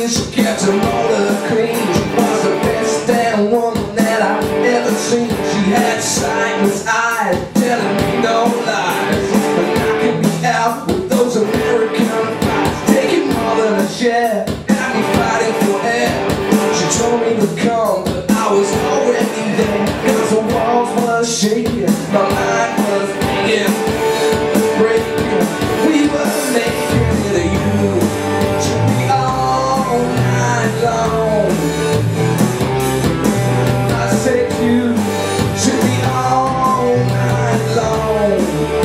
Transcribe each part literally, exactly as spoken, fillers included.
She kept her motor clean. She was the best damn woman that I've ever seen. She had sightless eyes, telling me no lies, but knocking me out with those American fights, taking more than a share, got me fighting for air. She told me to come, but I was already there, cause the walls were shaking, my mind was being breaking. We were making it, you took me all night long. I said you took me all night long.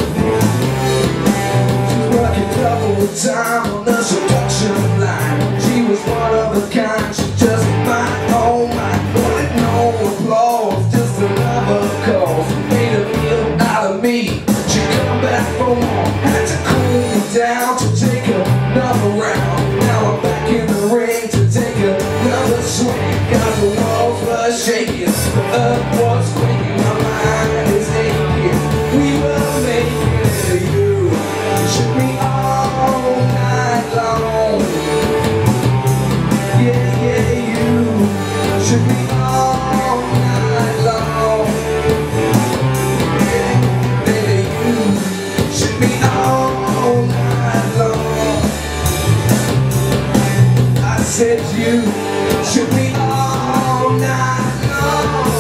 She's working double time on the seduction line. She was one of a kind, she just might, oh my, wanted no applause, just another cause. Made a meal out of me. She come back for more, had to cool me down to take another round. Now I'm back in the ring to take another swing. Got the walls were shaking, the earth was quaking, my mind is aching. We were making it, you shook me all night long. Yeah, yeah, you shook me all night long. Yeah, baby, you shook me all night long. I said you shook me all night long.